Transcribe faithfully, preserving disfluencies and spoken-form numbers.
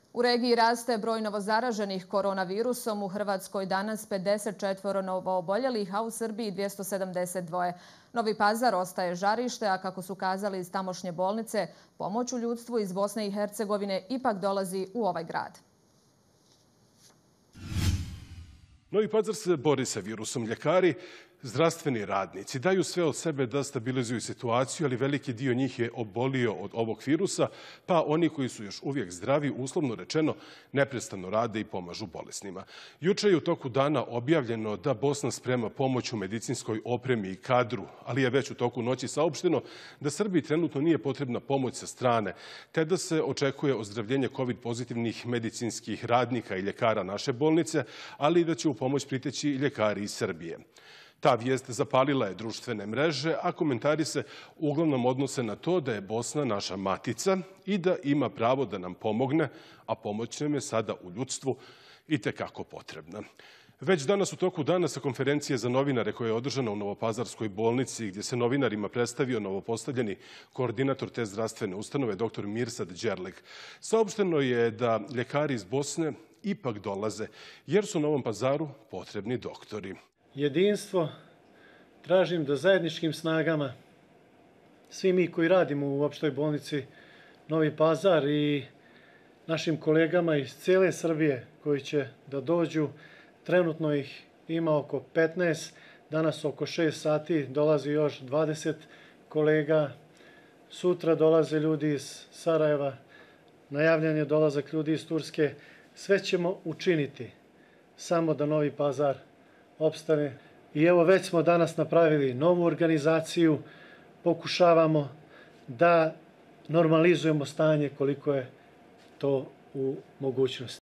U regiji raste broj novozaraženih koronavirusom, u Hrvatskoj danas pedeset četiri novooboljelih, a u Srbiji dvjesto sedamdeset dva. Novi Pazar ostaje žarište, a kako su kazali iz tamošnje bolnice, pomoć u ljudstvu iz Bosne i Hercegovine ipak dolazi u ovaj grad. Novi Pazar se bori sa virusom. Ljekari, zdravstveni radnici daju sve od sebe da stabilizuju situaciju, ali veliki dio njih je obolio od ovog virusa, pa oni koji su još uvijek zdravi, uslovno rečeno, neprestano rade i pomažu bolesnima. Juče je u toku dana objavljeno da Bosna sprema pomoć u medicinskoj opremi i kadru, ali je već u toku noći saopšteno da Srbiji trenutno nije potrebna pomoć sa strane, te da se očekuje ozdravljenje kovid pozitivnih medicinskih radnika i ljekara naše bolnice, ali i da će u pomoć priteći ljekari iz Srbije. Ta vijest zapalila je društvene mreže, a komentari se uglavnom odnose na to da je Bosna naša matica i da ima pravo da nam pomogne, a pomoć nam je sada u ljudstvu itekako potrebna. Već danas u toku dana sa konferencije za novinare koja je održana u Novopazarskoj bolnici, gdje se novinarima predstavio novopostavljeni koordinator te zdravstvene ustanove, doktor Mirsad Đerlek, saopšteno je da ljekari iz Bosne ipak dolaze, jer su u Novom Pazaru potrebni doktori. Jedinstvo tražim da zajedničkim snagama, svi mi koji radimo u opštoj bolnici Novi Pazar i našim kolegama iz cijele Srbije koji će da dođu, trenutno ih ima oko petnaest, danas oko šest sati dolazi još dvadeset kolega, sutra dolaze ljudi iz Sarajeva, najavljen je dolazak ljudi iz Turske, sve ćemo učiniti samo da Novi Pazar opstane. I evo već smo danas napravili novu organizaciju, pokušavamo da normalizujemo stanje koliko je to u mogućnosti.